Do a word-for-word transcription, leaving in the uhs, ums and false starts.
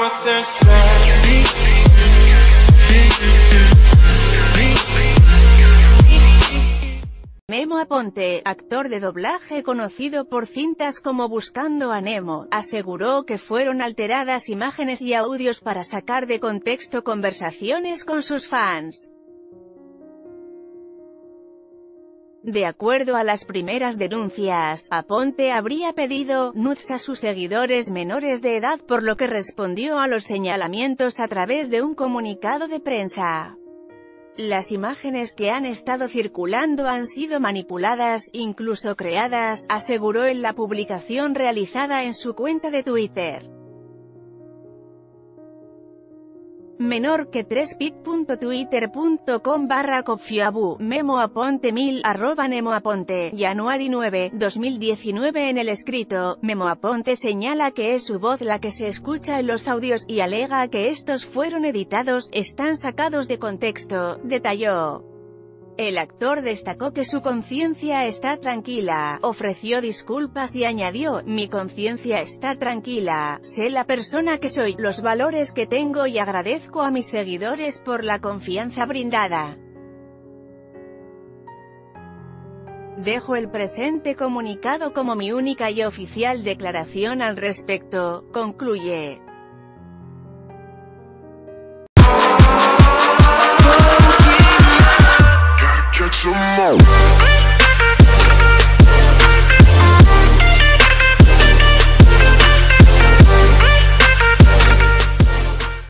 Memo Aponte, actor de doblaje conocido por cintas como Buscando a Nemo, aseguró que fueron alteradas imágenes y audios para sacar de contexto conversaciones con sus fans. De acuerdo a las primeras denuncias, Aponte habría pedido nudes a sus seguidores menores de edad, por lo que respondió a los señalamientos a través de un comunicado de prensa. Las imágenes que han estado circulando han sido manipuladas, incluso creadas, aseguró en la publicación realizada en su cuenta de Twitter. Menor que tres pit punto twitter punto com barra Cofiabu, Memo Aponte mil, arroba Nemo Aponte, January nueve, dos mil diecinueve. En el escrito, Memo Aponte señala que es su voz la que se escucha en los audios, y alega que estos fueron editados, están sacados de contexto, detalló. El actor destacó que su conciencia está tranquila, ofreció disculpas y añadió: mi conciencia está tranquila, sé la persona que soy, los valores que tengo y agradezco a mis seguidores por la confianza brindada. Dejo el presente comunicado como mi única y oficial declaración al respecto, concluye.